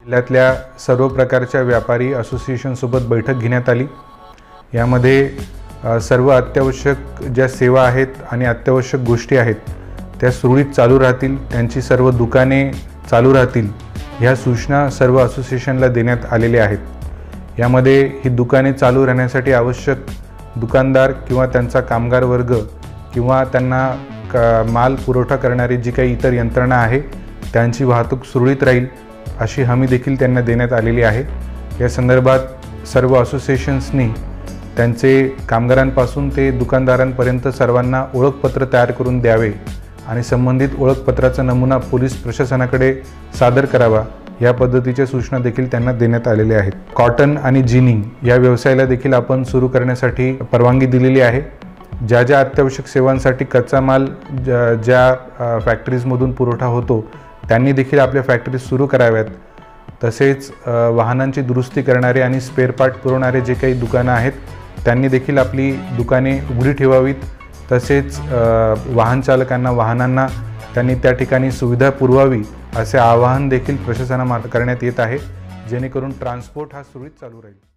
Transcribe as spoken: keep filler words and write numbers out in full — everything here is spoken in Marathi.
जिल्ह्यातल्या सर्व प्रकारच्या व्यापारी असोसिएशनसोबत बैठक घेण्यात आली। यामध्ये सर्व अत्यावश्यक ज्या सेवा आहेत आणि अत्यावश्यक गोष्टी आहेत त्या सुरळीत चालू राहतील, त्यांची सर्व दुकाने चालू राहतील ह्या सूचना सर्व असोसिएशनला देण्यात आलेल्या आहेत। यामध्ये ही दुकाने चालू राहण्यासाठी आवश्यक दुकानदार किंवा त्यांचा कामगार वर्ग किंवा त्यांना माल पुरवठा करणारी जी काही इतर यंत्रणा आहे त्यांची वाहतूक सुरळीत राहील अशी हमी देखील त्यांना देण्यात आलेली आहे। या संदर्भात सर्व असोसिएशन्सनी त्यांचे कामगारांपासून ते दुकानदारांपर्यंत सर्वांना ओळखपत्र तयार करून द्यावे आणि संबंधित ओळखपत्राचा नमुना पोलीस प्रशासनाकडे सादर करावा या पद्धतीच्या सूचना देखील त्यांना देण्यात आलेल्या आहेत। कॉटन आणि जिनिंग या व्यवसायाला देखील आपण सुरू करण्यासाठी परवानगी दिलेली आहे। ज्या ज्या अत्यावश्यक सेवांसाठी कच्चा माल ज्या फॅक्टरीजमधून पुरवठा होतो त्यांनी देखील आपल्या फॅक्टरी सुरू कराव्यात। तसेच वाहनांची दुरुस्ती करणारे आणि स्पेअर पार्ट पुरवणारे जे काही दुकानं आहेत त्यांनी देखील आपली दुकाने उघडी ठेवावीत। तसेच वाहन चालकांना वाहनांना त्यांनी त्या ठिकाणी सुविधा पुरवावी असे आवाहन देखील प्रशासनामार्फत करण्यात येत आहे, जेणेकरून ट्रान्सपोर्ट हा सुरळीत चालू राहील।